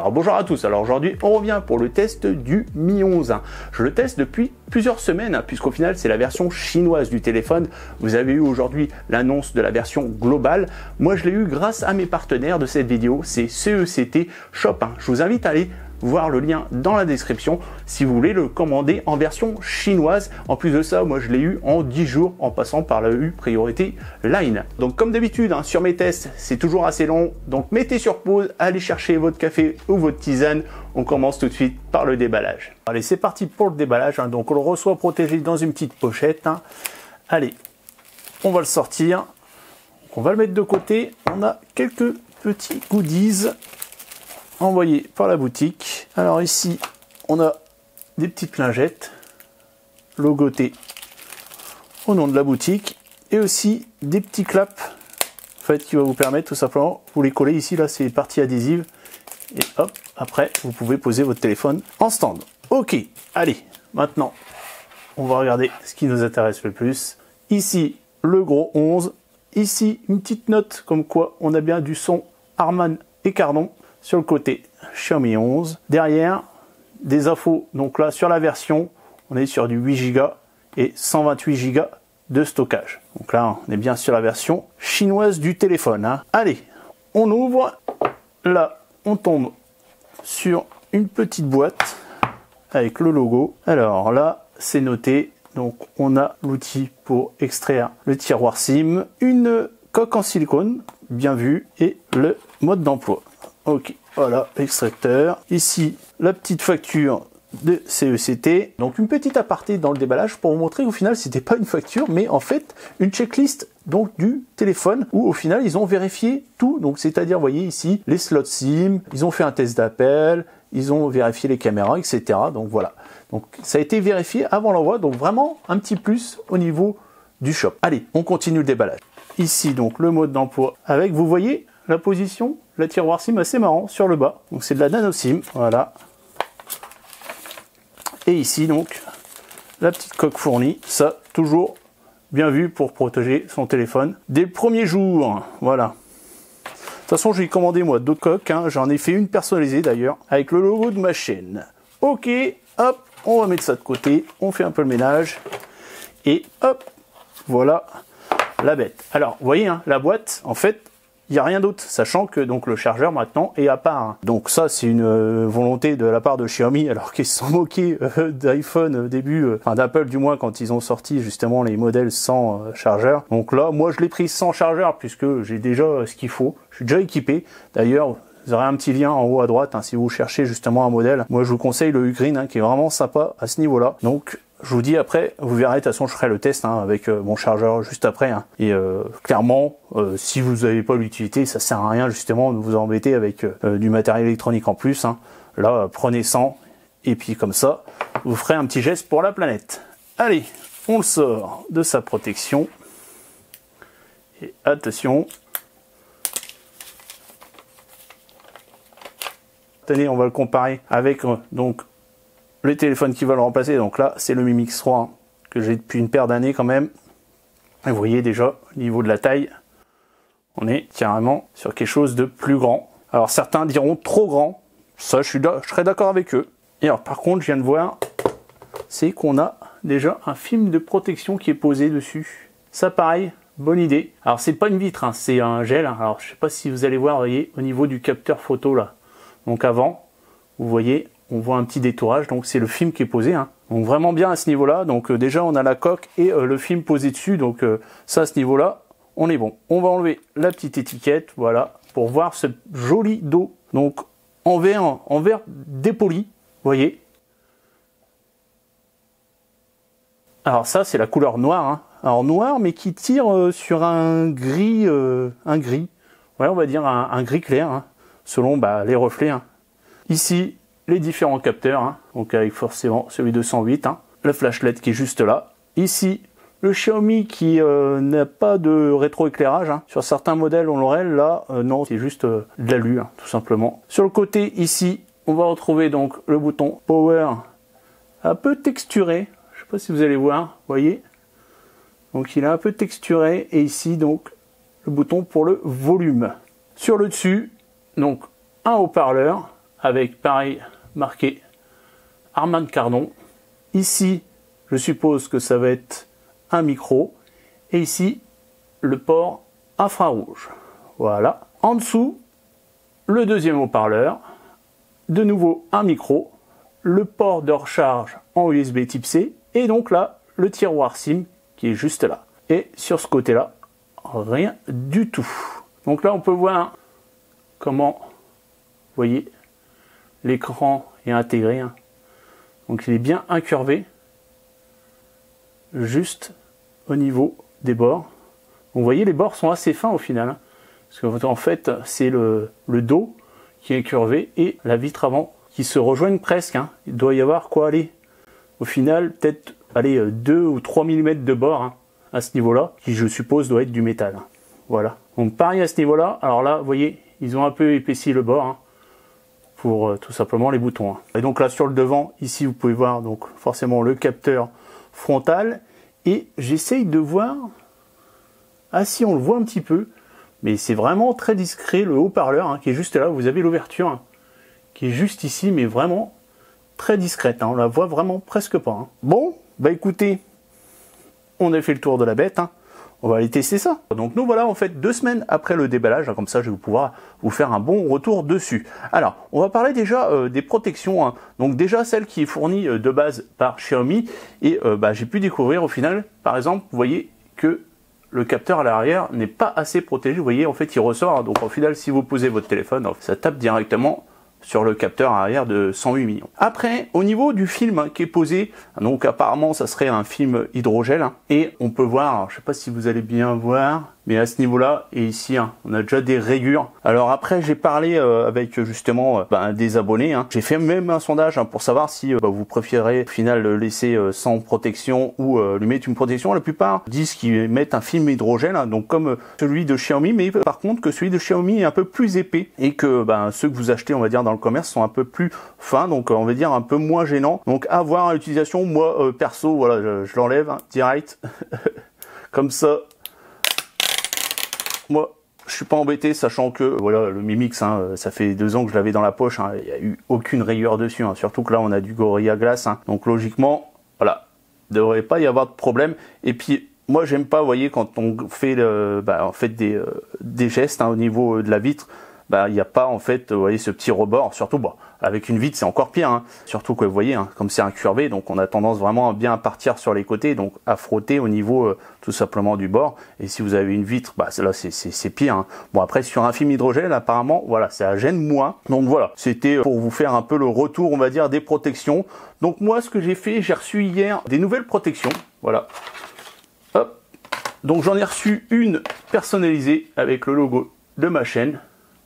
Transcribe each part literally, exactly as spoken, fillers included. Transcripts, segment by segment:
Alors bonjour à tous, alors aujourd'hui on revient pour le test du Mi onze. Je le teste depuis plusieurs semaines, puisqu'au final c'est la version chinoise du téléphone. Vous avez eu aujourd'hui l'annonce de la version globale. Moi je l'ai eu grâce à mes partenaires de cette vidéo, c'est C E C T Shop. Je vous invite à aller voir le lien dans la description si vous voulez le commander en version chinoise. En plus de ça, moi je l'ai eu en dix jours en passant par la U Priorité Line. Donc comme d'habitude hein, sur mes tests c'est toujours assez long, donc mettez sur pause, allez chercher votre café ou votre tisane. On commence tout de suite par le déballage. Allez, c'est parti pour le déballage hein. Donc on le reçoit protégé dans une petite pochette hein. Allez, on va le sortir, donc, on va le mettre de côté. On a quelques petits goodies envoyé par la boutique. Alors ici on a des petites lingettes logotées au nom de la boutique et aussi des petits claps en fait qui va vous permettre tout simplement, vous les collez ici, là c'est partie adhésive et hop, après vous pouvez poser votre téléphone en stand. Ok, allez, maintenant on va regarder ce qui nous intéresse le plus. Ici le gros onze, ici une petite note comme quoi on a bien du son Harman et Kardon. Sur le côté Xiaomi onze, derrière des infos, donc là sur la version on est sur du huit giga et cent vingt-huit giga de stockage. Donc là on est bien sur la version chinoise du téléphone hein. Allez, on ouvre, là on tombe sur une petite boîte avec le logo. Alors là c'est noté, donc on a l'outil pour extraire le tiroir SIM, une coque en silicone bien vue et le mode d'emploi. Ok, voilà l'extracteur. Ici, la petite facture de C E C T. Donc une petite aparté dans le déballage pour vous montrer qu'au final, c'était pas une facture, mais en fait une checklist donc du téléphone où au final ils ont vérifié tout. Donc c'est-à-dire, vous voyez ici les slots SIM, ils ont fait un test d'appel, ils ont vérifié les caméras, et cetera. Donc voilà. Donc ça a été vérifié avant l'envoi. Donc vraiment un petit plus au niveau du shop. Allez, on continue le déballage. Ici donc le mode d'emploi avec, vous voyez la position, le tiroir SIM assez marrant sur le bas. Donc c'est de la nano SIM, voilà. Et ici donc la petite coque fournie, ça toujours bien vu pour protéger son téléphone dès le premier jour, voilà. De toute façon j'ai commandé moi d'autres coques, hein. J'en ai fait une personnalisée d'ailleurs avec le logo de ma chaîne. Ok, hop, on va mettre ça de côté, on fait un peu le ménage et hop, voilà la bête. Alors vous voyez hein, la boîte en fait il n'y a rien d'autre, sachant que donc le chargeur maintenant est à part. Hein. Donc ça c'est une euh, volonté de la part de Xiaomi, alors qu'ils se sont moqués euh, d'iPhone au début, euh, enfin d'Apple du moins quand ils ont sorti justement les modèles sans euh, chargeur. Donc là moi je l'ai pris sans chargeur puisque j'ai déjà euh, ce qu'il faut, je suis déjà équipé. D'ailleurs vous aurez un petit lien en haut à droite hein, si vous cherchez justement un modèle. Moi je vous conseille le Ugreen hein, qui est vraiment sympa à ce niveau là. Donc je vous dis après, vous verrez, de toute façon je ferai le test hein, avec euh, mon chargeur juste après. Hein. Et euh, clairement, euh, si vous n'avez pas l'utilité, ça sert à rien justement de vous embêter avec euh, du matériel électronique en plus. Hein. Là, euh, prenez cent et puis comme ça, vous ferez un petit geste pour la planète. Allez, on le sort de sa protection. Et attention. Tenez, on va le comparer avec euh, donc le téléphone qui va le remplacer. Donc là c'est le Mi Mix trois hein, que j'ai depuis une paire d'années quand même. Et vous voyez déjà au niveau de la taille, on est carrément sur quelque chose de plus grand. Alors certains diront trop grand, ça je, suis je serais d'accord avec eux. Et alors par contre je viens de voir, c'est qu'on a déjà un film de protection qui est posé dessus. Ça pareil, bonne idée. Alors c'est pas une vitre, hein, c'est un gel. Alors je sais pas si vous allez voir, vous voyez au niveau du capteur photo là. Donc avant, vous voyez, on voit un petit détourage, donc c'est le film qui est posé. Hein. Donc vraiment bien à ce niveau-là. Donc euh, déjà on a la coque et euh, le film posé dessus. Donc euh, ça à ce niveau-là, on est bon. On va enlever la petite étiquette, voilà, pour voir ce joli dos. Donc en verre, en verre dépoli, vous voyez. Alors ça c'est la couleur noire. Hein. Alors noir mais qui tire euh, sur un gris, euh, un gris. Ouais, on va dire un, un gris clair, hein, selon bah, les reflets. Hein. Ici les différents capteurs, hein, donc avec forcément celui de cent huit, hein, le flashlight qui est juste là. Ici, le Xiaomi qui euh, n'a pas de rétroéclairage. Hein. Sur certains modèles, on l'aurait. Là, euh, non, c'est juste euh, de l'alu, hein, tout simplement. Sur le côté, ici, on va retrouver donc le bouton Power un peu texturé. Je ne sais pas si vous allez voir, vous voyez. Donc, il est un peu texturé. Et ici, donc, le bouton pour le volume. Sur le dessus, donc, un haut-parleur avec pareil marqué Harman Kardon. Ici, je suppose que ça va être un micro. Et ici, le port infrarouge. Voilà. En dessous, le deuxième haut-parleur. De nouveau, un micro. Le port de recharge en U S B type C. Et donc là, le tiroir SIM qui est juste là. Et sur ce côté-là, rien du tout. Donc là, on peut voir comment, vous voyez, l'écran est intégré. Hein. Donc il est bien incurvé, juste au niveau des bords. Donc, vous voyez, les bords sont assez fins au final. Hein, parce qu'en fait, c'est le, le dos qui est incurvé et la vitre avant qui se rejoignent presque. Hein. Il doit y avoir quoi aller au final, peut-être aller deux ou trois millimètres de bord hein, à ce niveau-là, qui je suppose doit être du métal. Voilà. Donc pareil à ce niveau-là. Alors là, vous voyez, ils ont un peu épaissi le bord hein, pour euh, tout simplement les boutons. Hein. Et donc là sur le devant, ici vous pouvez voir donc forcément le capteur frontal. Et j'essaye de voir. Ah si, on le voit un petit peu, mais c'est vraiment très discret le haut-parleur hein, qui est juste là. Vous avez l'ouverture hein, qui est juste ici, mais vraiment très discrète. Hein. On la voit vraiment presque pas. Hein. Bon, bah écoutez, on a fait le tour de la bête. Hein. On va aller tester ça. Donc nous voilà en fait deux semaines après le déballage, comme ça je vais pouvoir vous faire un bon retour dessus. Alors on va parler déjà euh, des protections, hein. Donc déjà celle qui est fournie euh, de base par Xiaomi et euh, bah, j'ai pu découvrir au final, par exemple, vous voyez que le capteur à l'arrière n'est pas assez protégé, vous voyez en fait il ressort, hein. Donc au final si vous posez votre téléphone, ça tape directement sur le capteur arrière de cent huit millions. Après, au niveau du film hein, qui est posé, donc apparemment ça serait un film hydrogel, hein, et on peut voir, alors, je sais pas si vous allez bien voir, mais à ce niveau-là, et ici, hein, on a déjà des rayures. Alors après, j'ai parlé euh, avec justement euh, bah, des abonnés, hein. J'ai fait même un sondage hein, pour savoir si euh, bah, vous préférez au final le laisser euh, sans protection ou euh, lui mettre une protection. La plupart disent qu'ils mettent un film hydrogel, hein, donc comme euh, celui de Xiaomi, mais par contre que celui de Xiaomi est un peu plus épais et que bah, ceux que vous achetez, on va dire, dans le commerce sont un peu plus fins, donc on va dire un peu moins gênants. Donc à voir à l'utilisation, moi euh, perso, voilà, je, je l'enlève hein, direct, comme ça. Moi, je suis pas embêté, sachant que voilà, le Mi Mix, hein, ça fait deux ans que je l'avais dans la poche, hein, il n'y a eu aucune rayure dessus, hein, surtout que là on a du Gorilla Glass, hein, donc logiquement, voilà, il ne devrait pas y avoir de problème. Et puis moi j'aime pas, vous voyez, quand on fait, le, bah, en fait des, euh, des gestes hein, au niveau de la vitre, bah, il n'y a pas en fait, vous voyez, ce petit rebord, surtout bah, avec une vitre c'est encore pire, hein. Surtout que vous voyez, hein, comme c'est incurvé, donc on a tendance vraiment à bien partir sur les côtés, donc à frotter au niveau euh, tout simplement du bord. Et si vous avez une vitre, bah là c'est pire, hein. Bon après sur un film hydrogel apparemment, voilà, ça gêne moins. Donc voilà, c'était pour vous faire un peu le retour, on va dire, des protections. Donc moi ce que j'ai fait, j'ai reçu hier des nouvelles protections, voilà. Hop. Donc j'en ai reçu une personnalisée avec le logo de ma chaîne.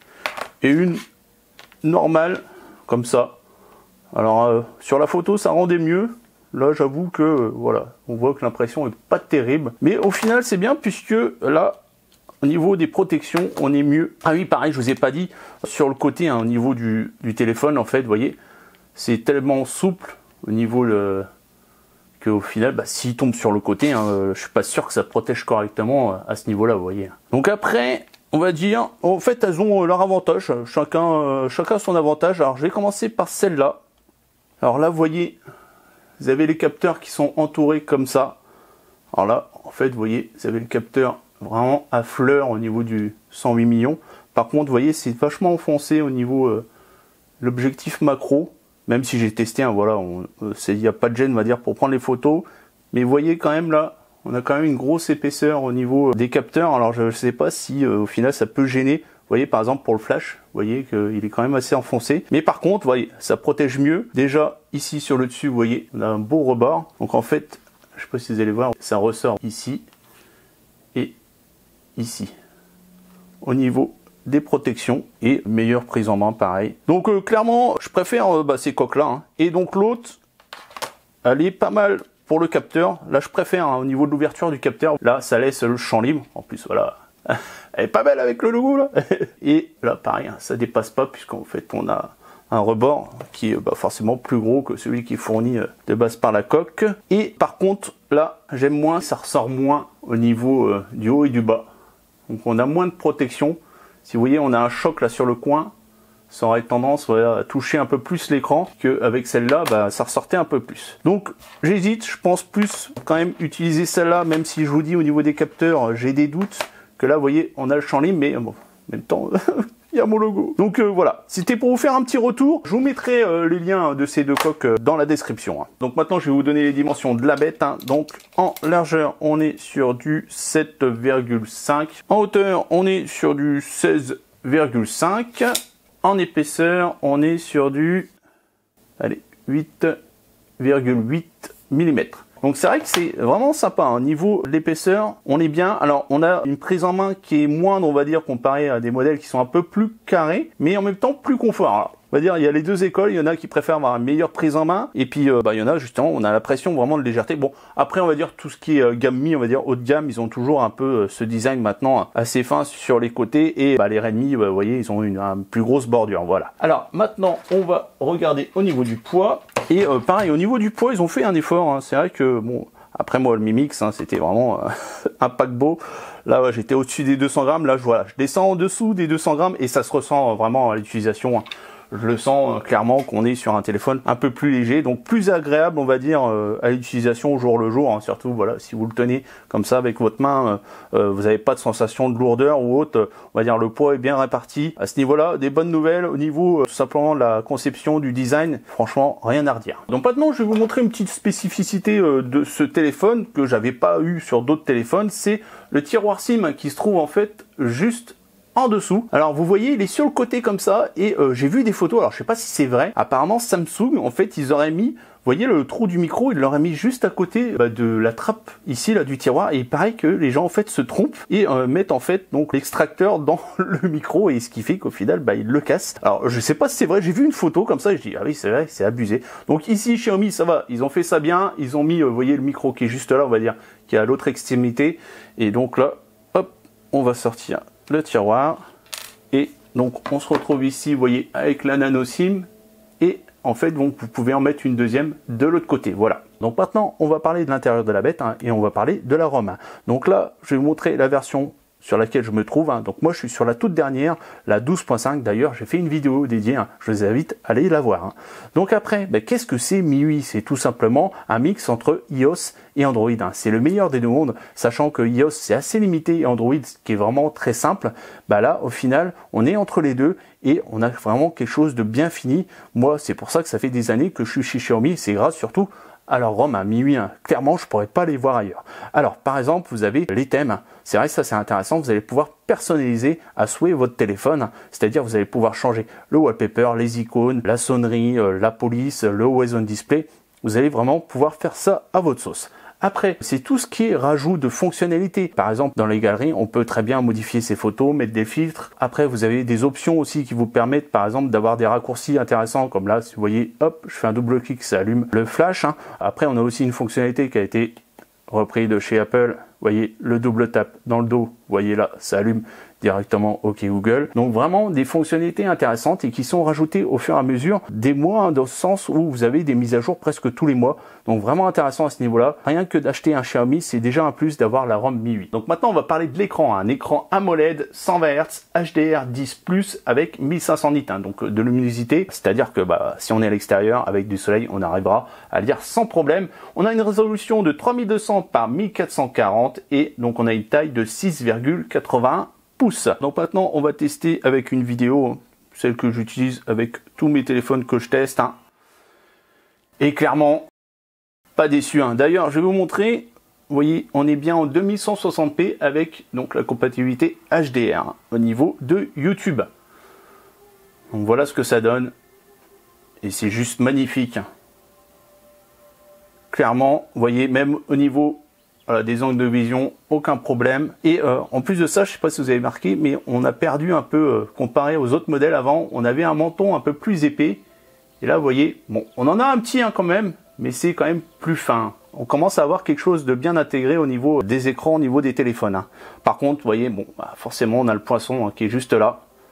Et une normale comme ça. Alors euh, sur la photo ça rendait mieux. Là j'avoue que euh, voilà, on voit que l'impression est pas terrible, mais au final c'est bien puisque là au niveau des protections on est mieux. Ah oui, pareil, je vous ai pas dit sur le côté hein, au niveau du, du téléphone, en fait vous voyez c'est tellement souple au niveau le qu'au final bah, s'il tombe sur le côté hein, euh, je suis pas sûr que ça protège correctement euh, à ce niveau là, vous voyez. Donc après on va dire, en fait, elles ont leur avantage, chacun, euh, chacun son avantage. Alors, je vais commencer par celle-là. Alors là, vous voyez, vous avez les capteurs qui sont entourés comme ça. Alors là, en fait, vous voyez, vous avez le capteur vraiment à fleur au niveau du cent huit millions. Par contre, vous voyez, c'est vachement enfoncé au niveau euh, l'objectif macro. Même si j'ai testé, hein, voilà, il n'y a pas de gêne, on va dire, pour prendre les photos. Mais vous voyez quand même là, on a quand même une grosse épaisseur au niveau des capteurs. Alors je ne sais pas si euh, au final ça peut gêner. Vous voyez par exemple pour le flash, vous voyez qu'il est quand même assez enfoncé. Mais par contre, vous voyez, ça protège mieux. Déjà ici sur le dessus, vous voyez, on a un beau rebord. Donc en fait, je ne sais pas si vous allez voir, ça ressort ici et ici. Au niveau des protections et meilleure prise en main, pareil. Donc euh, clairement, je préfère euh, bah, ces coques là. Hein. Et donc l'autre, elle est pas mal. Pour le capteur, là je préfère hein, au niveau de l'ouverture du capteur, là ça laisse le champ libre, en plus voilà, elle est pas belle avec le logo là. Et là pareil, hein, ça dépasse pas puisqu'en fait on a un rebord qui est bah, forcément plus gros que celui qui est fourni euh, de base par la coque. Et par contre là j'aime moins, ça ressort moins au niveau euh, du haut et du bas. Donc on a moins de protection. Si vous voyez on a un choc là sur le coin, ça aurait tendance voilà, à toucher un peu plus l'écran qu'avec celle-là, bah, ça ressortait un peu plus. Donc j'hésite, je pense plus quand même utiliser celle-là, même si je vous dis au niveau des capteurs, j'ai des doutes, que là vous voyez, on a le champ libre, mais bon, en même temps... il y a mon logo. Donc euh, voilà, c'était pour vous faire un petit retour. Je vous mettrai euh, les liens de ces deux coques euh, dans la description. Hein. Donc maintenant, je vais vous donner les dimensions de la bête. Hein. Donc en largeur, on est sur du sept virgule cinq. En hauteur, on est sur du seize virgule cinq. En épaisseur, on est sur du allez, huit virgule huit millimètres. Donc c'est vrai que c'est vraiment sympa, hein. Niveau de l'épaisseur, on est bien. Alors on a une prise en main qui est moindre, on va dire, comparé à des modèles qui sont un peu plus carrés, mais en même temps plus confort. Alors, on va dire, il y a les deux écoles, il y en a qui préfèrent avoir une meilleure prise en main, et puis euh, bah, il y en a justement, on a l'impression vraiment de légèreté. Bon, après on va dire tout ce qui est euh, gamme mi, on va dire haut de gamme, ils ont toujours un peu euh, ce design maintenant assez fin sur les côtés, et bah, les Redmi, bah, vous voyez, ils ont une, une plus grosse bordure, voilà. Alors maintenant, on va regarder au niveau du poids, et euh, pareil, au niveau du poids, ils ont fait un effort, hein. C'est vrai que, bon, après moi, le Mi Mix, hein, c'était vraiment euh, un paquebot. Là, ouais, j'étais au-dessus des deux cents grammes, là, je, voilà, je descends en dessous des deux cents grammes, et ça se ressent euh, vraiment à l'utilisation, hein. Je le sens euh, clairement qu'on est sur un téléphone un peu plus léger, donc plus agréable, on va dire, euh, à l'utilisation au jour le jour, hein. Surtout, voilà, si vous le tenez comme ça avec votre main, euh, euh, vous n'avez pas de sensation de lourdeur ou autre, euh, on va dire le poids est bien réparti. À ce niveau-là, des bonnes nouvelles au niveau euh, tout simplement de la conception, du design, franchement, rien à redire. Donc maintenant, je vais vous montrer une petite spécificité euh, de ce téléphone que j'avais pas eu sur d'autres téléphones, c'est le tiroir SIM qui se trouve en fait juste en dessous. Alors vous voyez, il est sur le côté comme ça, et euh, j'ai vu des photos, alors je sais pas si c'est vrai, apparemment Samsung, en fait, ils auraient mis, vous voyez le trou du micro, ils l'auraient mis juste à côté bah, de la trappe ici, là, du tiroir, et il paraît que les gens en fait se trompent et euh, mettent en fait donc l'extracteur dans le micro, et ce qui fait qu'au final, bah, ils le cassent. Alors je sais pas si c'est vrai, j'ai vu une photo comme ça, et je dis, ah oui, c'est vrai, c'est abusé. Donc ici, Xiaomi, ça va, ils ont fait ça bien, ils ont mis, euh, vous voyez, le micro qui est juste là, on va dire, qui est à l'autre extrémité, et donc là, hop, on va sortir le tiroir, et donc on se retrouve ici, vous voyez, avec la nano SIM, et en fait donc vous pouvez en mettre une deuxième de l'autre côté, voilà. Donc maintenant on va parler de l'intérieur de la bête, hein, et on va parler de la ROM. Donc là je vais vous montrer la version sur laquelle je me trouve, hein. Donc moi je suis sur la toute dernière, la douze point cinq. D'ailleurs j'ai fait une vidéo dédiée, hein. Je vous invite à aller la voir, hein. Donc après, ben, qu'est-ce que c'est M I U I? C'est tout simplement un mix entre iOS et Android, hein. C'est le meilleur des deux mondes, sachant que iOS c'est assez limité et Android qui est vraiment très simple. Bah là au final on est entre les deux, et on a vraiment quelque chose de bien fini. Moi c'est pour ça que ça fait des années que je suis chez Xiaomi, c'est grâce surtout alors ROM, un M I U I, hein, clairement je pourrais pas les voir ailleurs. Alors par exemple vous avez les thèmes, c'est vrai que ça c'est intéressant, vous allez pouvoir personnaliser à souhait votre téléphone, c'est-à-dire vous allez pouvoir changer le wallpaper, les icônes, la sonnerie, euh, la police, le Always On Display, vous allez vraiment pouvoir faire ça à votre sauce. Après, c'est tout ce qui est rajout de fonctionnalités. Par exemple, dans les galeries, on peut très bien modifier ses photos, mettre des filtres. Après, vous avez des options aussi qui vous permettent, par exemple, d'avoir des raccourcis intéressants, comme là, si vous voyez, hop, je fais un double clic, ça allume le flash, hein. Après, on a aussi une fonctionnalité qui a été reprise de chez Apple. Vous voyez, le double tap dans le dos, vous voyez là, ça allume directement OK Google. Donc vraiment des fonctionnalités intéressantes et qui sont rajoutées au fur et à mesure des mois, hein, dans ce sens où vous avez des mises à jour presque tous les mois. Donc vraiment intéressant à ce niveau-là. Rien que d'acheter un Xiaomi, c'est déjà un plus d'avoir la ROM M I U I. Donc maintenant on va parler de l'écran, hein. Un écran AMOLED cent vingt hertz H D R dix plus avec mille cinq cents nits, hein, donc de luminosité. C'est-à-dire que bah, si on est à l'extérieur avec du soleil, on arrivera à lire sans problème. On a une résolution de trois mille deux cents par mille quatre cent quarante, et donc on a une taille de six virgule quatre-vingt-un pouces. Donc maintenant on va tester avec une vidéo, celle que j'utilise avec tous mes téléphones que je teste, hein. Et clairement pas déçu, hein. D'ailleurs je vais vous montrer, vous voyez on est bien en deux mille cent soixante p avec donc la compatibilité H D R, hein, au niveau de YouTube. Donc voilà ce que ça donne, et c'est juste magnifique. Clairement vous voyez, même au niveau Voilà, des angles de vision, aucun problème. Et euh, en plus de ça, je sais pas si vous avez marqué, mais on a perdu un peu, euh, comparé aux autres modèles avant, on avait un menton un peu plus épais. Et là, vous voyez, bon, on en a un petit hein, quand même, mais c'est quand même plus fin. On commence à avoir quelque chose de bien intégré au niveau des écrans, au niveau des téléphones, hein. Par contre, vous voyez, bon, bah, forcément, on a le poinçon hein, qui est juste là.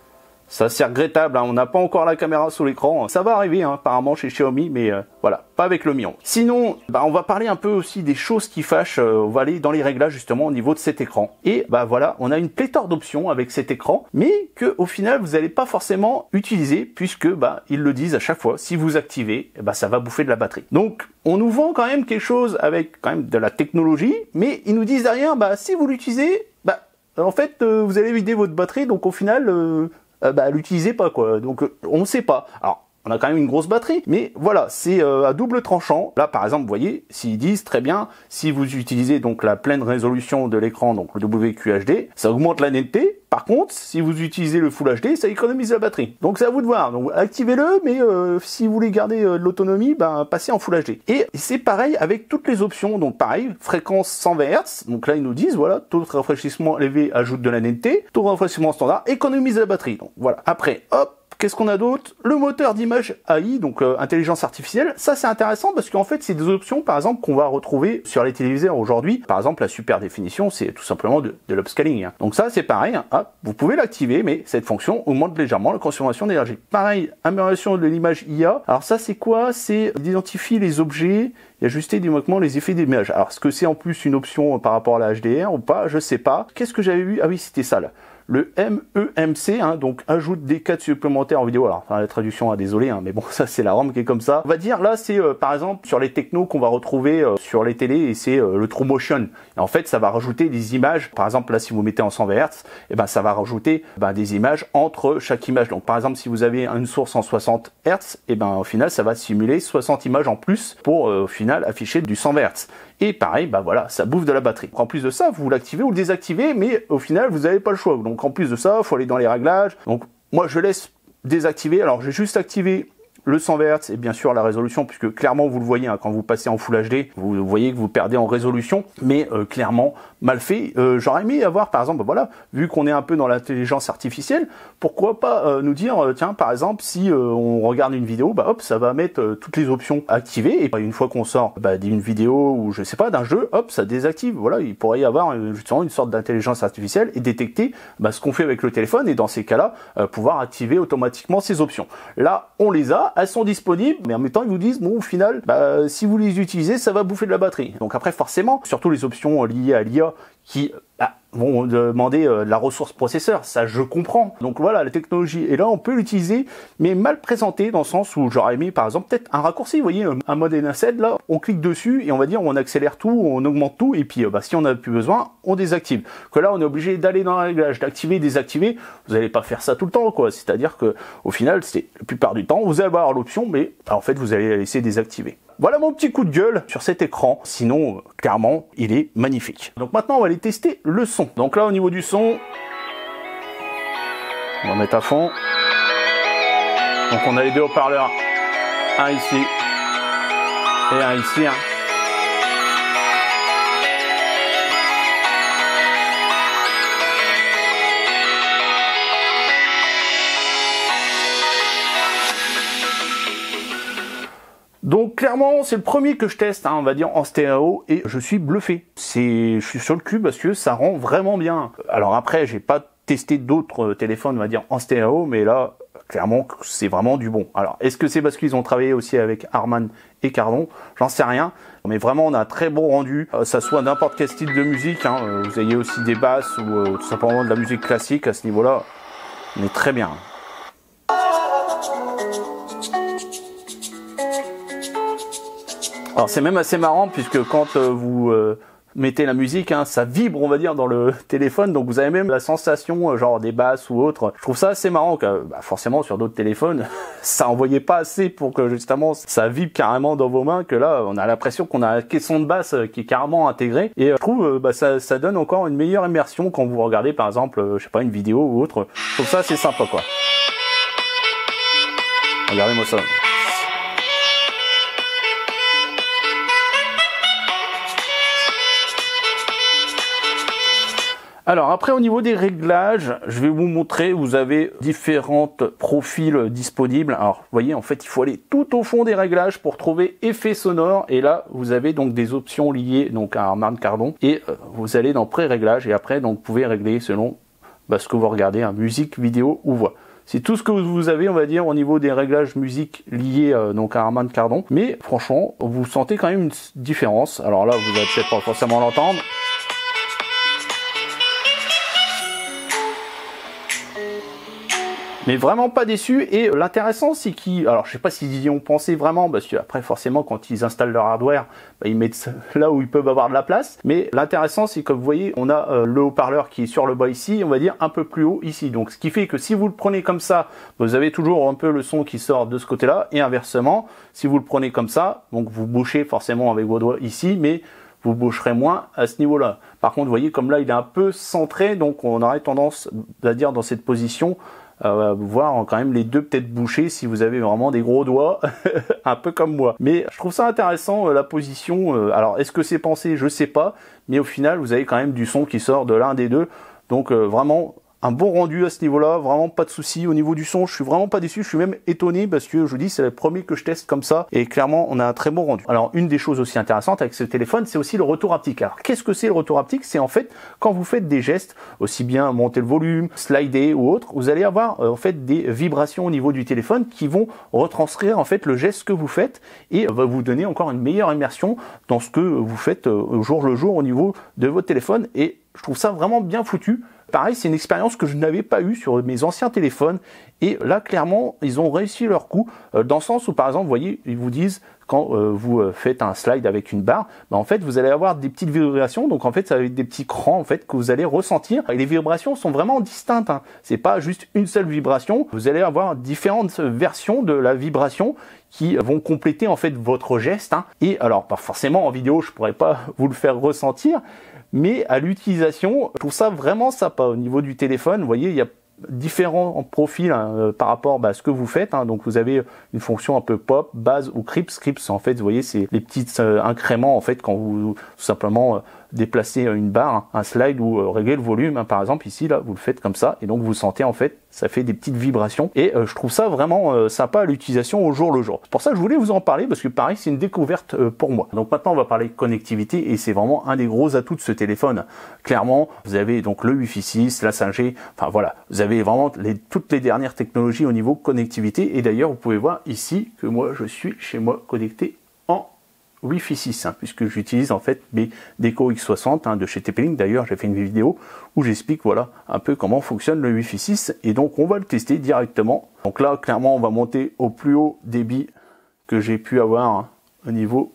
Ça c'est regrettable, hein. On n'a pas encore la caméra sous l'écran. Ça va arriver hein, apparemment chez Xiaomi, mais euh, voilà, pas avec le Mi onze. Sinon, bah, on va parler un peu aussi des choses qui fâchent. Euh, on va aller dans les réglages justement au niveau de cet écran. Et bah voilà, on a une pléthore d'options avec cet écran, mais que au final vous n'allez pas forcément utiliser puisque bah ils le disent à chaque fois. Si vous activez, bah ça va bouffer de la batterie. Donc on nous vend quand même quelque chose avec quand même de la technologie, mais ils nous disent derrière, bah si vous l'utilisez, bah en fait euh, vous allez vider votre batterie, donc au final euh, Euh, bah l'utilisez pas quoi, donc euh, on ne sait pas. Alors on a quand même une grosse batterie, mais voilà, c'est euh, à double tranchant. Là par exemple, vous voyez, s'ils disent très bien, si vous utilisez donc la pleine résolution de l'écran, donc le W Q H D, ça augmente la netteté. Par contre, si vous utilisez le Full H D, ça économise la batterie. Donc c'est à vous de voir. Donc activez-le, mais euh, si vous voulez garder euh, de l'autonomie, ben passez en Full H D. Et c'est pareil avec toutes les options. Donc pareil, fréquence cent vingt hertz. Donc là ils nous disent voilà, taux de rafraîchissement élevé ajoute de la netteté, taux de rafraîchissement standard économise la batterie. Donc voilà. Après, hop. Qu'est-ce qu'on a d'autre? Le moteur d'image A I, donc euh, intelligence artificielle. Ça c'est intéressant parce qu'en fait c'est des options par exemple qu'on va retrouver sur les téléviseurs aujourd'hui. Par exemple la super définition, c'est tout simplement de, de l'upscaling. Hein. Donc ça c'est pareil, hein. Hop, vous pouvez l'activer, mais cette fonction augmente légèrement la consommation d'énergie. Pareil, amélioration de l'image I A. Alors ça c'est quoi? C'est d'identifier les objets et ajuster dynamiquement les effets d'image. Alors est-ce que c'est en plus une option par rapport à la H D R ou pas? Je sais pas. Qu'est-ce que j'avais vu? Ah oui, c'était ça là. Le M E M C, hein, donc ajoute des cadres supplémentaires en vidéo. Alors, enfin, la traduction, hein, désolé, hein, mais bon, ça c'est la ROM qui est comme ça. On va dire là, c'est euh, par exemple sur les technos qu'on va retrouver euh, sur les télés, et c'est euh, le True Motion. Et en fait, ça va rajouter des images. Par exemple, là, si vous mettez en cent vingt hertz, et ben ça va rajouter ben, des images entre chaque image. Donc, par exemple, si vous avez une source en soixante hertz, et ben au final, ça va simuler soixante images en plus pour euh, au final afficher du cent vingt hertz. Et pareil, bah voilà, ça bouffe de la batterie. En plus de ça, vous l'activez ou le désactivez, mais au final, vous n'avez pas le choix. Donc en plus de ça, il faut aller dans les réglages. Donc moi, je laisse désactiver. Alors j'ai juste activé le cent vingt hertz et bien sûr la résolution, puisque clairement vous le voyez hein, quand vous passez en Full H D, vous voyez que vous perdez en résolution, mais euh, clairement mal fait. Euh, J'aurais aimé avoir par exemple, voilà, vu qu'on est un peu dans l'intelligence artificielle, pourquoi pas euh, nous dire, euh, tiens par exemple si euh, on regarde une vidéo, bah hop, ça va mettre euh, toutes les options activées, et une fois qu'on sort bah, d'une vidéo ou je sais pas d'un jeu, hop, ça désactive. Voilà, il pourrait y avoir euh, justement une sorte d'intelligence artificielle et détecter bah, ce qu'on fait avec le téléphone, et dans ces cas-là, euh, pouvoir activer automatiquement ces options. Là, on les a. Elles sont disponibles, mais en même temps ils vous disent bon au final bah, si vous les utilisez ça va bouffer de la batterie. Donc après forcément, surtout les options liées à l'I A qui bah, vont demander euh, de la ressource processeur, ça je comprends. Donc voilà, la technologie est là, on peut l'utiliser, mais mal présenté dans le sens où j'aurais aimé par exemple peut-être un raccourci, vous voyez, un mode N A C D là, on clique dessus et on va dire on accélère tout, on augmente tout, et puis euh, bah, si on n'a plus besoin, on désactive. Que là on est obligé d'aller dans le réglage, d'activer, désactiver, vous n'allez pas faire ça tout le temps quoi, c'est-à-dire que au final, c'est la plupart du temps, vous allez avoir l'option, mais bah, en fait vous allez la laisser désactiver. Voilà mon petit coup de gueule sur cet écran, sinon clairement il est magnifique. Donc maintenant on va aller tester le son. Donc là au niveau du son, on va mettre à fond. Donc on a les deux haut-parleurs, un ici et un ici. Hein. Donc clairement c'est le premier que je teste, hein, on va dire en stéréo, et je suis bluffé. C'est, je suis sur le cul parce que ça rend vraiment bien. Alors après j'ai pas testé d'autres téléphones on va dire en stéréo, mais là clairement c'est vraiment du bon. Alors est-ce que c'est parce qu'ils ont travaillé aussi avec Harman et Kardon? J'en sais rien, mais vraiment on a un très bon rendu, euh, ça soit n'importe quel style de musique, hein, euh, vous ayez aussi des basses ou euh, tout simplement de la musique classique, à ce niveau-là on est très bien. Alors c'est même assez marrant puisque quand euh, vous euh, mettez la musique, hein, ça vibre on va dire dans le téléphone, donc vous avez même la sensation euh, genre des basses ou autres. Je trouve ça assez marrant que bah, forcément sur d'autres téléphones ça envoyait pas assez pour que justement ça vibre carrément dans vos mains, que là on a l'impression qu'on a un caisson de basse euh, qui est carrément intégré, et euh, je trouve euh, bah, ça, ça donne encore une meilleure immersion quand vous regardez par exemple euh, je sais pas une vidéo ou autre. Je trouve ça assez sympa quoi. Regardez-moi ça. Alors après au niveau des réglages, je vais vous montrer, vous avez différentes profils disponibles. Alors vous voyez en fait il faut aller tout au fond des réglages pour trouver effets sonores, et là vous avez donc des options liées donc à Harman Kardon, et euh, vous allez dans pré-réglage et après donc vous pouvez régler selon bah, ce que vous regardez, hein, musique, vidéo ou voix. C'est tout ce que vous avez, on va dire, au niveau des réglages musique liés euh, donc à Harman Kardon. Mais franchement, vous sentez quand même une différence. Alors là, vous allez peut-être pas forcément l'entendre. Mais vraiment pas déçu. Et l'intéressant, c'est qu'ils, alors je sais pas s'ils y ont pensé vraiment, parce que après forcément quand ils installent leur hardware, bah, ils mettent là où ils peuvent avoir de la place. Mais l'intéressant, c'est que vous voyez, on a euh, le haut-parleur qui est sur le bas ici, on va dire un peu plus haut ici. Donc ce qui fait que si vous le prenez comme ça, vous avez toujours un peu le son qui sort de ce côté-là, et inversement, si vous le prenez comme ça, donc vous bouchez forcément avec vos doigts ici, mais vous boucherez moins à ce niveau-là. Par contre, vous voyez comme là, il est un peu centré, donc on aurait tendance à dire dans cette position, Euh, voir quand même les deux peut-être bouchés si vous avez vraiment des gros doigts un peu comme moi. Mais je trouve ça intéressant euh, la position. Euh, alors est-ce que c'est pensé? Je sais pas, mais au final vous avez quand même du son qui sort de l'un des deux, donc euh, vraiment un bon rendu à ce niveau-là, vraiment pas de souci au niveau du son. Je suis vraiment pas déçu, je suis même étonné parce que je vous dis c'est le premier que je teste comme ça et clairement on a un très bon rendu. Alors une des choses aussi intéressantes avec ce téléphone, c'est aussi le retour haptique. Alors qu'est-ce que c'est le retour haptique? C'est en fait quand vous faites des gestes, aussi bien monter le volume, slider ou autre, vous allez avoir euh, en fait des vibrations au niveau du téléphone qui vont retranscrire en fait le geste que vous faites et va vous donner encore une meilleure immersion dans ce que vous faites euh, au jour le jour au niveau de votre téléphone, et je trouve ça vraiment bien foutu. Pareil, c'est une expérience que je n'avais pas eue sur mes anciens téléphones. Et là, clairement, ils ont réussi leur coup. Euh, dans le sens où, par exemple, vous voyez, ils vous disent, quand euh, vous euh, faites un slide avec une barre, bah, en fait, vous allez avoir des petites vibrations. Donc, en fait, ça va être des petits crans, en fait, que vous allez ressentir. Et les vibrations sont vraiment distinctes. Hein. C'est pas juste une seule vibration. Vous allez avoir différentes versions de la vibration qui vont compléter, en fait, votre geste. Hein. Et alors, pas forcément en vidéo, je pourrais pas vous le faire ressentir. Mais à l'utilisation, je trouve ça vraiment sympa. Au niveau du téléphone, vous voyez, il y a différents profils hein, euh, par rapport bah, à ce que vous faites. Hein. Donc vous avez une fonction un peu pop, base ou crips. Crips, en fait, vous voyez, c'est les petits euh, incréments en fait quand vous tout simplement euh, déplacez une barre, hein, un slide ou euh, régler le volume. Hein, par exemple, ici, là, vous le faites comme ça, et donc vous sentez en fait, ça fait des petites vibrations. Et euh, je trouve ça vraiment euh, sympa à l'utilisation au jour le jour. C'est pour ça que je voulais vous en parler parce que pareil, c'est une découverte euh, pour moi. Donc maintenant, on va parler connectivité et c'est vraiment un des gros atouts de ce téléphone. Clairement, vous avez donc le Wi-Fi six, la cinq G. Enfin voilà, vous avez vraiment les, toutes les dernières technologies au niveau connectivité. Et d'ailleurs, vous pouvez voir ici que moi, je suis chez moi connecté en Wi-Fi six, hein, puisque j'utilise en fait mes Deco X soixante hein, de chez T P-Link. D'ailleurs, j'ai fait une vidéo où j'explique voilà un peu comment fonctionne le Wi-Fi six, et donc on va le tester directement. Donc là, clairement, on va monter au plus haut débit que j'ai pu avoir hein, au niveau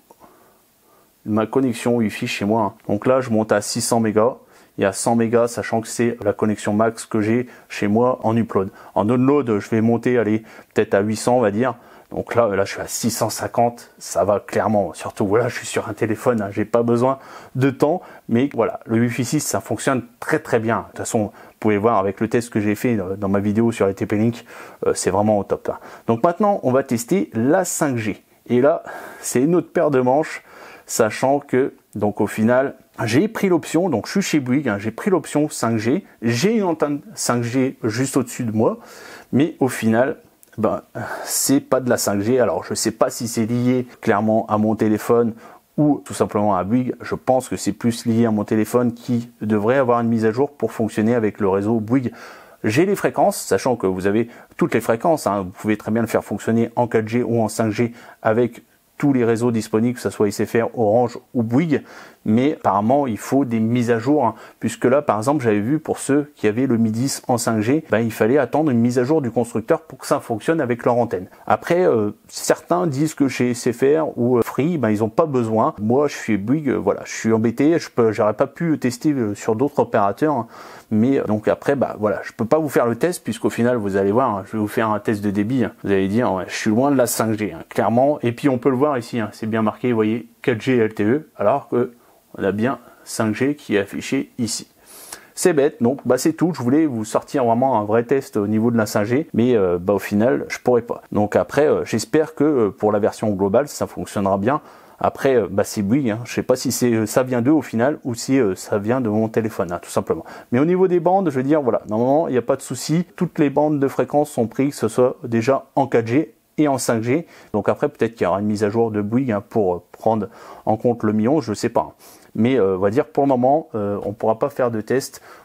de ma connexion Wi-Fi chez moi. Hein. Donc là, je monte à six cents mégas. Et à cent mégas, sachant que c'est la connexion max que j'ai chez moi en upload. En download, je vais monter, aller peut-être à huit cents, on va dire. Donc là, là, je suis à six cent cinquante, ça va clairement. Surtout, voilà, je suis sur un téléphone, hein, j'ai pas besoin de temps. Mais voilà, le Wi-Fi six, ça fonctionne très très bien. De toute façon, vous pouvez voir avec le test que j'ai fait dans ma vidéo sur les T P-Link, euh, c'est vraiment au top. Hein. Donc maintenant, on va tester la cinq G. Et là, c'est une autre paire de manches, sachant que, donc au final, j'ai pris l'option, donc je suis chez Bouygues, hein, j'ai pris l'option cinq G. J'ai une antenne cinq G juste au-dessus de moi, mais au final, ben, c'est pas de la cinq G. Alors je sais pas si c'est lié clairement à mon téléphone ou tout simplement à Bouygues. Je pense que c'est plus lié à mon téléphone qui devrait avoir une mise à jour pour fonctionner avec le réseau Bouygues. J'ai les fréquences, sachant que vous avez toutes les fréquences, hein, vous pouvez très bien le faire fonctionner en quatre G ou en cinq G avec tous les réseaux disponibles, que ce soit S F R, Orange ou Bouygues, mais apparemment il faut des mises à jour, hein, puisque là par exemple j'avais vu pour ceux qui avaient le Mi dix en cinq G, ben, il fallait attendre une mise à jour du constructeur pour que ça fonctionne avec leur antenne. Après euh, certains disent que chez S F R ou euh, Free, ben, ils n'ont pas besoin. Moi je suis Bouygues, euh, voilà, je suis embêté, je peux, j'aurais pas pu tester euh, sur d'autres opérateurs, hein, mais euh, donc après bah voilà, je peux pas vous faire le test puisqu'au final vous allez voir, hein, je vais vous faire un test de débit, hein. Vous allez dire ouais, je suis loin de la cinq G, hein, clairement, et puis on peut le voir ici, hein, c'est bien marqué, vous voyez, quatre G L T E, alors que on a bien cinq G qui est affiché ici. C'est bête, donc bah c'est tout. Je voulais vous sortir vraiment un vrai test au niveau de la cinq G, mais euh, bah au final je pourrais pas. Donc après euh, j'espère que euh, pour la version globale ça fonctionnera bien. Après euh, bah c'est Bouygues, hein. Je sais pas si c'est ça vient d'eux au final ou si euh, ça vient de mon téléphone, hein, tout simplement. Mais au niveau des bandes, je veux dire voilà, normalement il n'y a pas de souci. Toutes les bandes de fréquence sont prises, que ce soit déjà en quatre G et en cinq G. Donc après peut-être qu'il y aura une mise à jour de Bouygues hein, pour euh, prendre en compte le Mi onze, je sais pas. Mais euh, on va dire pour le moment, euh, on ne pourra pas faire de test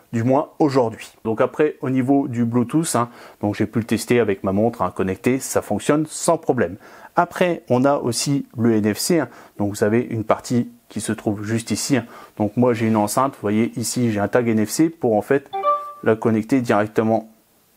du moins aujourd'hui. Donc après, au niveau du Bluetooth, hein, donc j'ai pu le tester avec ma montre hein, connectée, ça fonctionne sans problème. Après, on a aussi le N F C, hein, donc vous avez une partie qui se trouve juste ici. Hein. Donc moi j'ai une enceinte, vous voyez ici j'ai un tag N F C pour en fait la connecter directement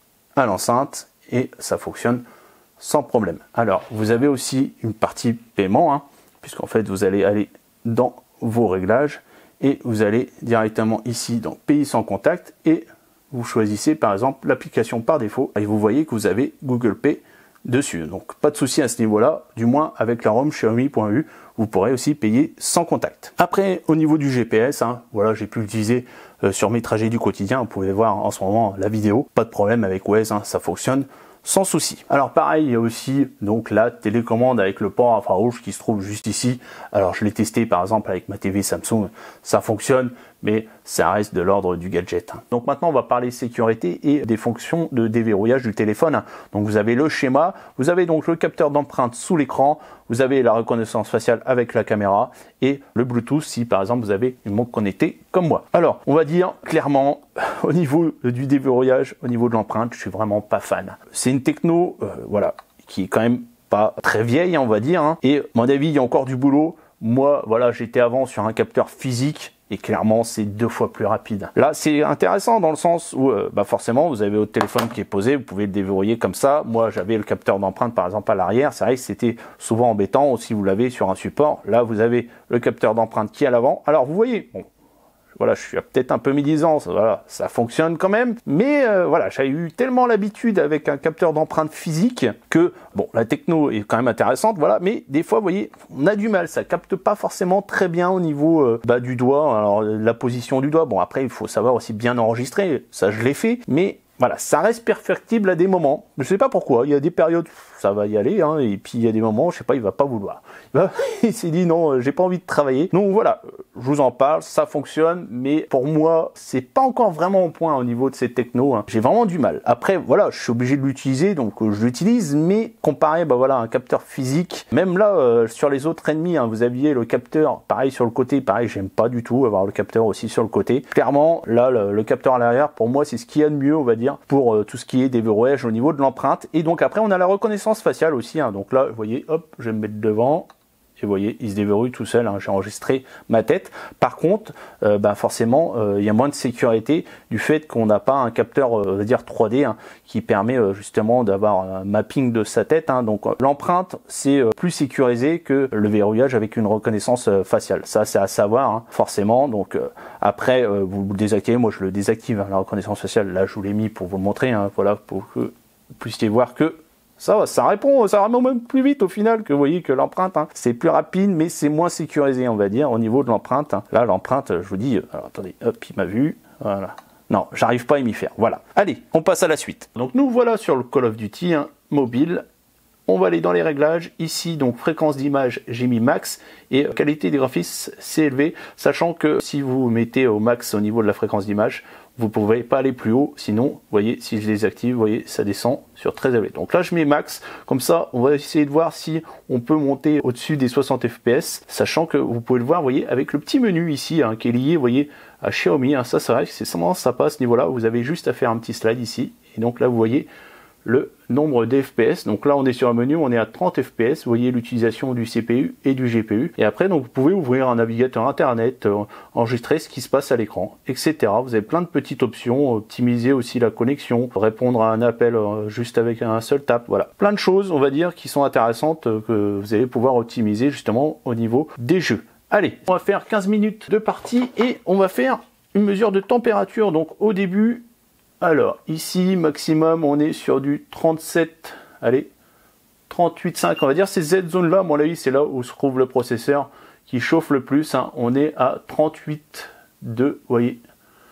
à l'enceinte et ça fonctionne sans problème. Alors vous avez aussi une partie paiement, hein, puisqu'en fait vous allez aller dans vos réglages et vous allez directement ici dans payer sans contact et vous choisissez par exemple l'application par défaut et vous voyez que vous avez Google Pay dessus. Donc pas de souci à ce niveau-là, du moins avec la ROM Xiaomi point U, vous pourrez aussi payer sans contact. Après au niveau du G P S, hein, voilà, j'ai pu l'utiliser euh, sur mes trajets du quotidien, vous pouvez voir en ce moment la vidéo, pas de problème avec Waze, hein, ça fonctionne sans souci. Alors pareil, il y a aussi donc la télécommande avec le port infrarouge qui se trouve juste ici. Alors je l'ai testé par exemple avec ma T V Samsung, ça fonctionne, mais ça reste de l'ordre du gadget. Donc maintenant on va parler sécurité et des fonctions de déverrouillage du téléphone. Donc vous avez le schéma, vous avez donc le capteur d'empreinte sous l'écran, vous avez la reconnaissance faciale avec la caméra et le Bluetooth si par exemple vous avez une montre connectée comme moi. Alors on va dire clairement au niveau du déverrouillage, au niveau de l'empreinte, je suis vraiment pas fan. C'est une techno euh, voilà, qui est quand même pas très vieille on va dire, hein. Et à mon avis il y a encore du boulot. Moi voilà, j'étais avant sur un capteur physique et clairement c'est deux fois plus rapide. Là c'est intéressant dans le sens où euh, bah forcément vous avez votre téléphone qui est posé, vous pouvez le déverrouiller comme ça. Moi j'avais le capteur d'empreinte par exemple à l'arrière, c'est vrai que c'était souvent embêtant si vous l'avez sur un support. Là vous avez le capteur d'empreinte qui est à l'avant. Alors vous voyez, bon, voilà, je suis peut-être un peu médisant, voilà, ça fonctionne quand même, mais euh, voilà, j'ai eu tellement l'habitude avec un capteur d'empreinte physique que, bon, la techno est quand même intéressante, voilà, mais des fois, vous voyez, on a du mal, ça capte pas forcément très bien au niveau euh, bah, du doigt, alors la position du doigt, bon, après, il faut savoir aussi bien enregistrer, ça je l'ai fait, mais voilà, ça reste perfectible à des moments. Je sais pas pourquoi. Il y a des périodes où ça va y aller, hein, et puis il y a des moments, je sais pas, il va pas vouloir. Il, va, il s'est dit non, j'ai pas envie de travailler. Donc voilà, je vous en parle, ça fonctionne, mais pour moi, c'est pas encore vraiment au point au niveau de ces technos. Hein. J'ai vraiment du mal. Après, voilà, je suis obligé de l'utiliser, donc euh, je l'utilise, mais comparé, bah voilà, à un capteur physique, même là, euh, sur les autres ennemis, hein, vous aviez le capteur, pareil sur le côté, pareil, j'aime pas du tout avoir le capteur aussi sur le côté. Clairement, là, le, le capteur à l'arrière, pour moi, c'est ce qu'il y a de mieux, on va dire, pour euh, tout ce qui est déverrouillage au niveau de l'empreinte. Et donc après on a la reconnaissance faciale aussi, hein. Donc là vous voyez, hop, je vais me mettre devant et vous voyez il se déverrouille tout seul, hein. J'ai enregistré ma tête. Par contre euh, bah forcément euh, il y a moins de sécurité du fait qu'on n'a pas un capteur euh, on va dire trois D, hein, qui permet euh, justement d'avoir un mapping de sa tête, hein. Donc euh, l'empreinte c'est euh, plus sécurisé que le verrouillage avec une reconnaissance euh, faciale, ça c'est à savoir, hein, forcément. Donc euh, après euh, vous le désactivez, moi je le désactive, hein, la reconnaissance faciale, là je vous l'ai mis pour vous le montrer, hein, voilà, pour que vous puissiez voir que ça, ça répond, ça répond même plus vite au final que vous voyez que l'empreinte, hein, c'est plus rapide, mais c'est moins sécurisé, on va dire, au niveau de l'empreinte. Hein. Là, l'empreinte, je vous dis, alors attendez, hop, il m'a vu, voilà. Non, j'arrive pas à m'y faire, voilà. Allez, on passe à la suite. Donc nous voilà sur le Call of Duty, hein, mobile. On va aller dans les réglages, ici donc fréquence d'image j'ai mis max et qualité des graphismes c'est élevé, sachant que si vous mettez au max au niveau de la fréquence d'image, vous ne pouvez pas aller plus haut, sinon vous voyez si je les active, vous voyez ça descend sur très élevé. Donc là je mets max, comme ça on va essayer de voir si on peut monter au-dessus des soixante F P S, sachant que vous pouvez le voir, vous voyez, avec le petit menu ici, hein, qui est lié, vous voyez, à Xiaomi, hein, ça c'est vrai que c'est vraiment sympa à ce niveau là, vous avez juste à faire un petit slide ici, et donc là vous voyez le nombre de F P S. Donc là on est sur un menu, on est à trente F P S, vous voyez l'utilisation du C P U et du G P U, et après donc vous pouvez ouvrir un navigateur internet, euh, enregistrer ce qui se passe à l'écran, etc. Vous avez plein de petites options, optimiser aussi la connexion, répondre à un appel euh, juste avec un seul tap, voilà, plein de choses on va dire qui sont intéressantes, euh, que vous allez pouvoir optimiser justement au niveau des jeux. Allez, on va faire quinze minutes de partie et on va faire une mesure de température. Donc au début, alors ici maximum on est sur du trente-sept, allez, trente-huit virgule cinq, on va dire c'est cette zone là, à mon avis c'est là où se trouve le processeur qui chauffe le plus, hein. On est à trente-huit virgule deux, vous voyez,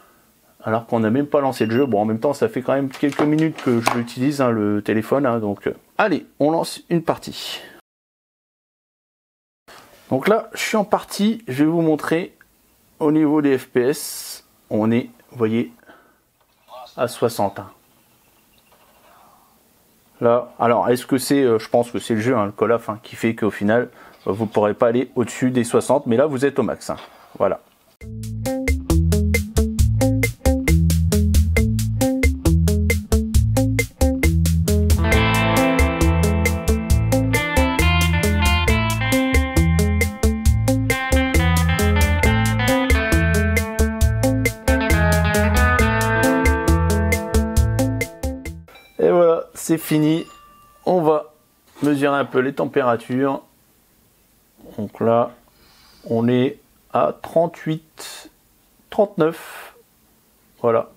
alors qu'on n'a même pas lancé le jeu. Bon, en même temps ça fait quand même quelques minutes que je l'utilise, hein, le téléphone, hein, donc euh, allez, on lance une partie. Donc là je suis en partie, je vais vous montrer au niveau des F P S, on est, vous voyez, à soixante. Là, alors est-ce que c'est, euh, je pense que c'est le jeu, hein, le Call of, hein, qui fait qu'au final euh, vous ne pourrez pas aller au-dessus des soixante, mais là vous êtes au max, hein. Voilà. c'est fini. On va mesurer un peu les températures. Donc là, on est à trente-huit, trente-neuf. Voilà.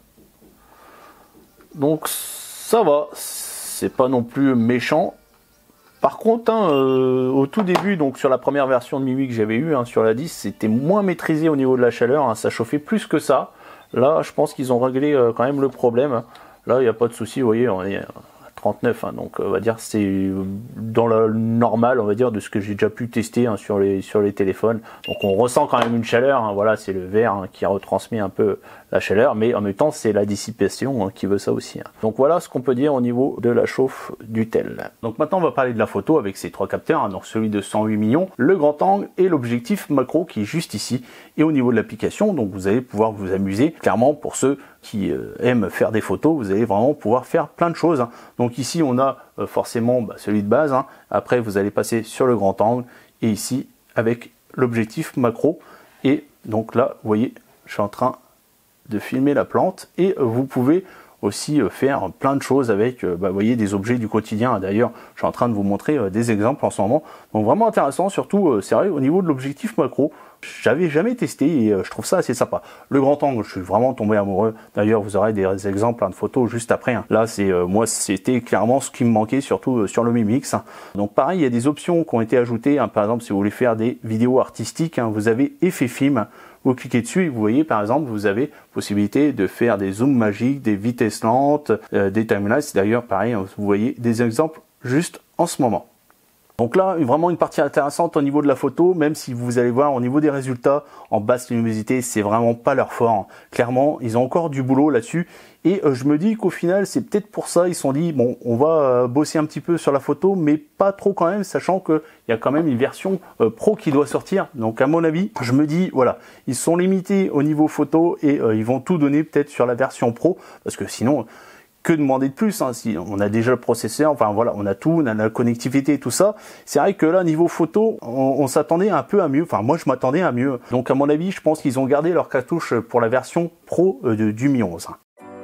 Donc ça va, c'est pas non plus méchant. Par contre, hein, euh, au tout début, donc sur la première version de M I U I que j'avais eu, hein, sur la dix, c'était moins maîtrisé au niveau de la chaleur, hein, ça chauffait plus que ça. Là, je pense qu'ils ont réglé euh, quand même le problème. Là, il n'y a pas de souci, vous voyez, on est à trente-neuf, hein, donc on va dire c'est dans le normal, on va dire, de ce que j'ai déjà pu tester, hein, sur les sur les téléphones. Donc on ressent quand même une chaleur, hein, voilà, c'est le verre, hein, qui retransmet un peu la chaleur, mais en même temps c'est la dissipation, hein, qui veut ça aussi, hein. Donc voilà ce qu'on peut dire au niveau de la chauffe du tel. Donc maintenant on va parler de la photo avec ces trois capteurs, hein, donc celui de cent huit millions, le grand angle et l'objectif macro qui est juste ici. Et au niveau de l'application, donc vous allez pouvoir vous amuser. Clairement, pour ceux qui euh, aiment faire des photos, vous allez vraiment pouvoir faire plein de choses, hein. Donc ici on a euh, forcément bah, celui de base, hein. Après vous allez passer sur le grand angle et ici avec l'objectif macro. Et donc là vous voyez, je suis en train de filmer la plante et euh, vous pouvez aussi euh, faire plein de choses avec euh, bah, vous voyez, des objets du quotidien. D'ailleurs je suis en train de vous montrer euh, des exemples en ce moment, donc vraiment intéressant, surtout euh, c'est vrai au niveau de l'objectif macro. J'avais jamais testé et euh, je trouve ça assez sympa. Le grand angle, je suis vraiment tombé amoureux. D'ailleurs, vous aurez des exemples, hein, de photos juste après, hein. Là, c'est euh, moi, c'était clairement ce qui me manquait, surtout euh, sur le Mi Mix, hein. Donc pareil, il y a des options qui ont été ajoutées, hein. Par exemple, si vous voulez faire des vidéos artistiques, hein, vous avez effet film. Vous cliquez dessus et vous voyez, par exemple, vous avez possibilité de faire des zooms magiques, des vitesses lentes, euh, des timelapses. D'ailleurs, pareil, hein, vous voyez des exemples juste en ce moment. Donc là, vraiment une partie intéressante au niveau de la photo, même si vous allez voir au niveau des résultats en basse luminosité, c'est vraiment pas leur fort. Clairement, ils ont encore du boulot là-dessus. Et euh, je me dis qu'au final, c'est peut-être pour ça, ils se sont dit, bon, on va euh, bosser un petit peu sur la photo, mais pas trop quand même, sachant qu'il y a quand même une version euh, pro qui doit sortir. Donc à mon avis, je me dis, voilà, ils sont limités au niveau photo et euh, ils vont tout donner peut-être sur la version pro, parce que sinon... que demander de plus, hein, si on a déjà le processeur, enfin voilà, on a tout, on a la connectivité et tout ça. C'est vrai que là, niveau photo, on, on s'attendait un peu à mieux, enfin moi je m'attendais à mieux. Donc à mon avis, je pense qu'ils ont gardé leur cartouche pour la version pro euh, de, du Mi onze.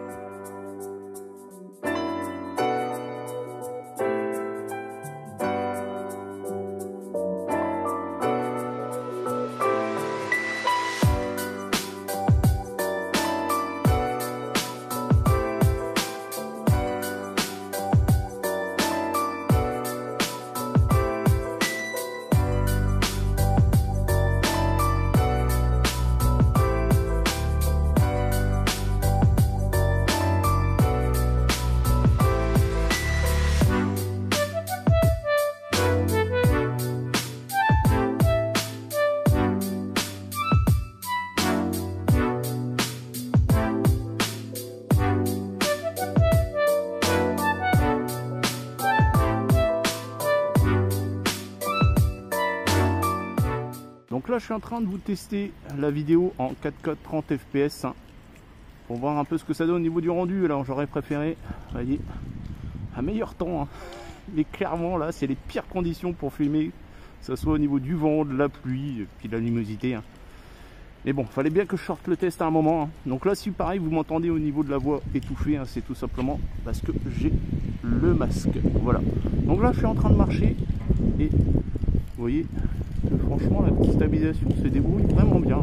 Donc là je suis en train de vous tester la vidéo en quatre K trente F P S, hein, pour voir un peu ce que ça donne au niveau du rendu. Alors j'aurais préféré, vous voyez, un meilleur temps, hein. Mais clairement là c'est les pires conditions pour filmer, que ce soit au niveau du vent, de la pluie, et puis de la luminosité, hein. Mais bon, fallait bien que je sorte le test à un moment, hein. Donc là si pareil vous m'entendez au niveau de la voix étouffée, hein, c'est tout simplement parce que j'ai le masque. Voilà. Donc là je suis en train de marcher et vous voyez, franchement la petite stabilisation se débrouille vraiment bien.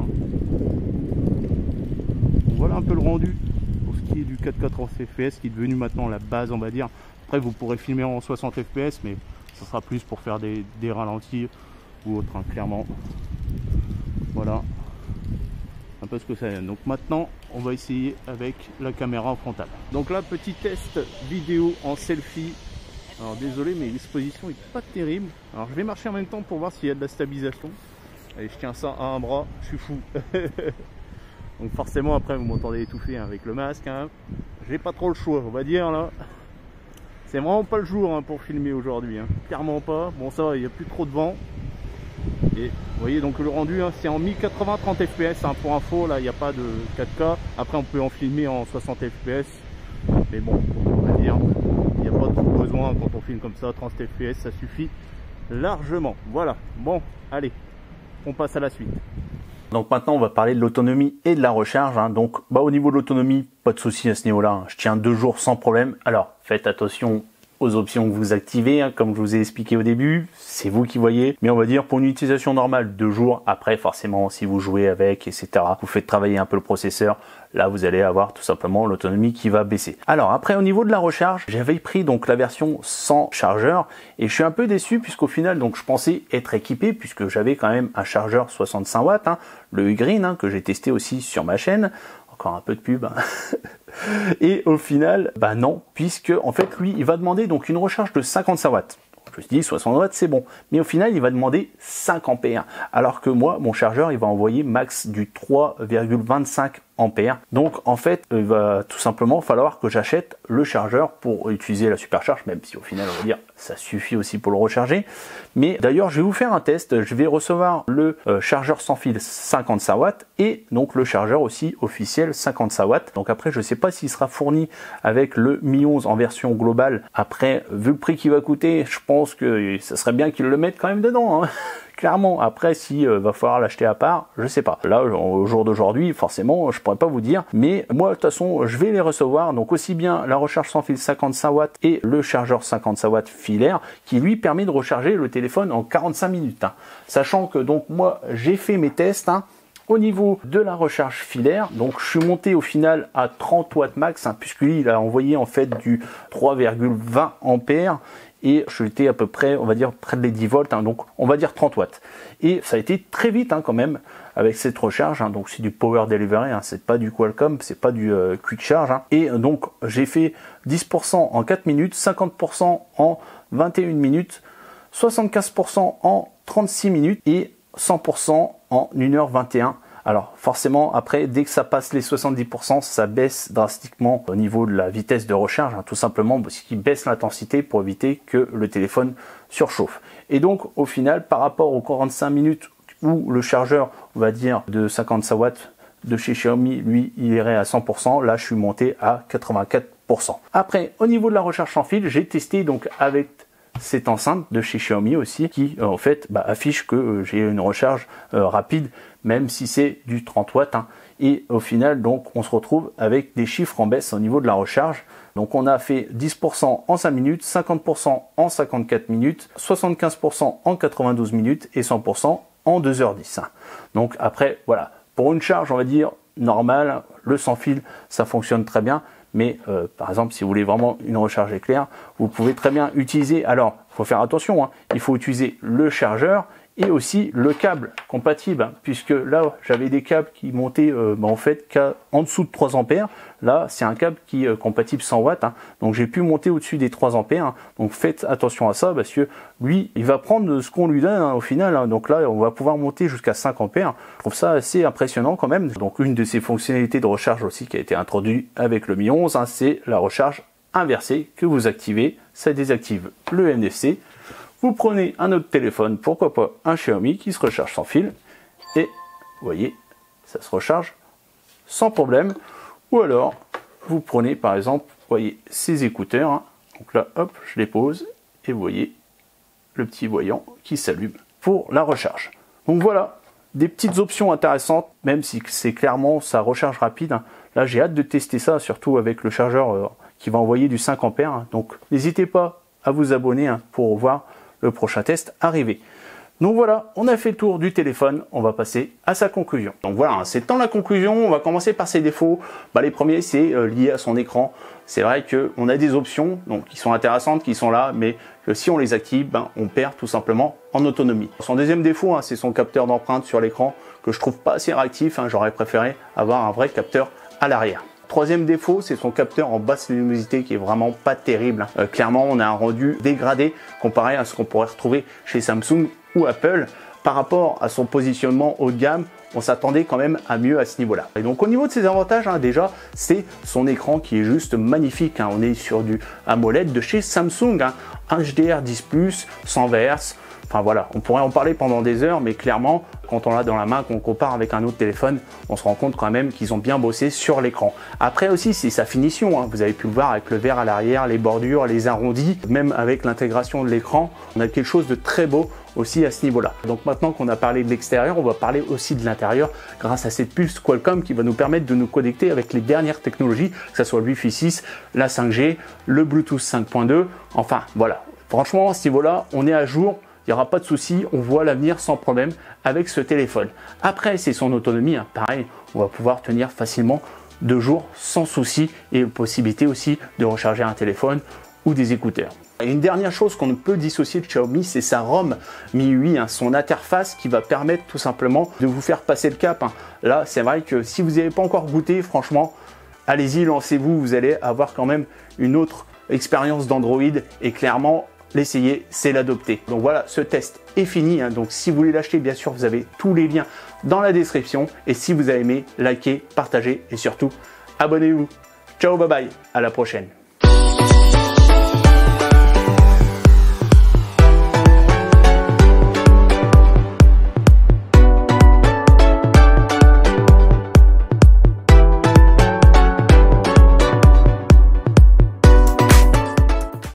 Voilà un peu le rendu pour ce qui est du quatre K trente F P S qui est devenu maintenant la base, on va dire. Après vous pourrez filmer en soixante F P S, mais ça sera plus pour faire des, des ralentis ou autre, hein, clairement. Voilà un peu ce que ça donne. Donc maintenant on va essayer avec la caméra frontale. Donc là petit test vidéo en selfie. Alors désolé mais l'exposition est pas terrible. Alors je vais marcher en même temps pour voir s'il y a de la stabilisation. Allez, je tiens ça à un bras, je suis fou. Donc forcément après vous m'entendez étouffer, hein, avec le masque, hein. J'ai pas trop le choix, on va dire là. C'est vraiment pas le jour, hein, pour filmer aujourd'hui, hein. Clairement pas. Bon ça va, il n'y a plus trop de vent. Et vous voyez donc le rendu, hein, c'est en mille quatre-vingts trente F P S, hein, pour info. Là il n'y a pas de quatre K. Après on peut en filmer en soixante F P S. Mais bon, on va dire, il n'y a pas trop besoin quand on filme comme ça, trente F P S ça suffit largement. Voilà, bon allez, on passe à la suite. Donc maintenant on va parler de l'autonomie et de la recharge, hein. Donc bah, au niveau de l'autonomie, pas de souci à ce niveau là, hein. Je tiens deux jours sans problème. Alors faites attention aux options que vous activez, hein, comme je vous ai expliqué au début, c'est vous qui voyez, mais on va dire pour une utilisation normale, deux jours, après forcément si vous jouez avec, et cetera, vous faites travailler un peu le processeur, là vous allez avoir tout simplement l'autonomie qui va baisser. Alors après au niveau de la recharge, j'avais pris donc la version sans chargeur, et je suis un peu déçu puisqu'au final donc je pensais être équipé, puisque j'avais quand même un chargeur soixante-cinq watts, hein, le Green, hein, que j'ai testé aussi sur ma chaîne. Encore un peu de pub. Et au final, bah non, puisque en fait lui, il va demander donc une recharge de cinquante-cinq watts. Je me suis dit soixante watts c'est bon, mais au final il va demander cinq ampères, alors que moi mon chargeur il va envoyer max du trois virgule vingt-cinq ampères. Donc en fait il va tout simplement falloir que j'achète le chargeur pour utiliser la supercharge, même si au final on va dire ça suffit aussi pour le recharger. Mais d'ailleurs je vais vous faire un test, je vais recevoir le euh, chargeur sans fil cinquante-cinq watts et donc le chargeur aussi officiel cinquante-cinq watts. Donc après je sais pas s'il sera fourni avec le Mi onze en version globale. Après vu le prix qu'il va coûter, je pense que ça serait bien qu'ils le mettent quand même dedans, hein. Clairement. Après, si euh, va falloir l'acheter à part, je sais pas. Là, au jour d'aujourd'hui, forcément, je pourrais pas vous dire. Mais moi, de toute façon, je vais les recevoir. Donc aussi bien la recharge sans fil cinquante-cinq watts et le chargeur cinquante-cinq watts filaire, qui lui permet de recharger le téléphone en quarante-cinq minutes. Hein. Sachant que donc moi, j'ai fait mes tests. Hein. Au niveau de la recharge filaire, donc je suis monté au final à trente watts max, hein, puisque lui, il a envoyé en fait du trois virgule vingt ampères. Et je suis à peu près, on va dire, près des dix volts, hein, donc on va dire trente watts. Et ça a été très vite hein, quand même avec cette recharge, hein, donc c'est du Power Delivery, hein, c'est pas du Qualcomm, c'est pas du euh, Quick Charge. Hein. Et donc j'ai fait dix pour cent en quatre minutes, cinquante pour cent en vingt et une minutes, soixante-quinze pour cent en trente-six minutes et cent pour cent en une heure vingt et un. Alors forcément après dès que ça passe les soixante-dix pour cent ça baisse drastiquement au niveau de la vitesse de recharge, hein, tout simplement parce qu'il baisse l'intensité pour éviter que le téléphone surchauffe. Et donc au final par rapport aux quarante-cinq minutes où le chargeur on va dire de cinquante-cinq watts de chez Xiaomi lui il irait à cent pour cent, là je suis monté à quatre-vingt-quatre pour cent. Après au niveau de la recharge sans fil, j'ai testé donc avec cette enceinte de chez Xiaomi aussi qui euh, en fait bah, affiche que euh, j'ai une recharge euh, rapide même si c'est du trente watts hein. Et au final donc on se retrouve avec des chiffres en baisse au niveau de la recharge. Donc on a fait dix pour cent en cinq minutes, cinquante pour cent en cinquante-quatre minutes, soixante-quinze pour cent en quatre-vingt-douze minutes et cent pour cent en deux heures dix. Hein. Donc après voilà, pour une charge on va dire normale, le sans fil ça fonctionne très bien. Mais euh, par exemple, si vous voulez vraiment une recharge éclair, vous pouvez très bien utiliser, alors il faut faire attention, hein, il faut utiliser le chargeur et aussi le câble compatible, hein, puisque là j'avais des câbles qui montaient euh, bah, en fait qu'à en dessous de trois ampères. Là c'est un câble qui est euh, compatible cent watts, hein, donc j'ai pu monter au-dessus des trois ampères, hein, donc faites attention à ça parce que lui il va prendre ce qu'on lui donne hein, au final, hein, donc là on va pouvoir monter jusqu'à cinq ampères. Je trouve ça assez impressionnant quand même. Donc une de ces fonctionnalités de recharge aussi qui a été introduite avec le Mi onze, hein, c'est la recharge inversée que vous activez, ça désactive le N F C. Vous prenez un autre téléphone, pourquoi pas un Xiaomi qui se recharge sans fil, et vous voyez, ça se recharge sans problème. Ou alors, vous prenez par exemple, vous voyez, ces écouteurs, hein. Donc là, hop, je les pose, et vous voyez le petit voyant qui s'allume pour la recharge. Donc voilà, des petites options intéressantes, même si c'est clairement sa recharge rapide. Hein. Là, j'ai hâte de tester ça, surtout avec le chargeur euh, qui va envoyer du cinq ampères. Hein. Donc n'hésitez pas à vous abonner hein, pour voir le prochain test arrivé. Donc voilà, on a fait le tour du téléphone, on va passer à sa conclusion. Donc voilà, hein, c'est temps la conclusion, on va commencer par ses défauts. Bah, les premiers, c'est euh, lié à son écran. C'est vrai qu'on a des options donc, qui sont intéressantes, qui sont là, mais que si on les active, ben, on perd tout simplement en autonomie. Son deuxième défaut, hein, c'est son capteur d'empreinte sur l'écran, que je trouve pas assez réactif. Hein, j'aurais préféré avoir un vrai capteur à l'arrière. Troisième défaut, c'est son capteur en basse luminosité qui est vraiment pas terrible. Euh, clairement, on a un rendu dégradé comparé à ce qu'on pourrait retrouver chez Samsung ou Apple. Par rapport à son positionnement haut de gamme, on s'attendait quand même à mieux à ce niveau-là. Et donc au niveau de ses avantages, hein, déjà, c'est son écran qui est juste magnifique. Hein. On est sur du AMOLED de chez Samsung, hein. H D R dix plus, cent hertz. Enfin voilà, on pourrait en parler pendant des heures, mais clairement, quand on l'a dans la main, qu'on compare avec un autre téléphone, on se rend compte quand même qu'ils ont bien bossé sur l'écran. Après aussi, c'est sa finition, hein. Vous avez pu le voir avec le verre à l'arrière, les bordures, les arrondis, même avec l'intégration de l'écran, on a quelque chose de très beau aussi à ce niveau-là. Donc maintenant qu'on a parlé de l'extérieur, on va parler aussi de l'intérieur grâce à cette puce Qualcomm qui va nous permettre de nous connecter avec les dernières technologies, que ce soit le Wi-Fi six, la cinq G, le Bluetooth cinq point deux, enfin voilà. Franchement, à ce niveau-là, on est à jour. Il n'y aura pas de souci, on voit l'avenir sans problème avec ce téléphone. Après, c'est son autonomie, hein. Pareil, on va pouvoir tenir facilement deux jours sans souci et possibilité aussi de recharger un téléphone ou des écouteurs. Et une dernière chose qu'on ne peut dissocier de Xiaomi, c'est sa ROM M I U I, hein, son interface qui va permettre tout simplement de vous faire passer le cap, hein. Là, c'est vrai que si vous n'avez pas encore goûté, franchement, allez-y, lancez-vous, vous allez avoir quand même une autre expérience d'Android et clairement, l'essayer, c'est l'adopter. Donc voilà, ce test est fini, hein. Donc si vous voulez l'acheter, bien sûr, vous avez tous les liens dans la description. Et si vous avez aimé, likez, partagez et surtout, abonnez-vous. Ciao, bye bye, à la prochaine.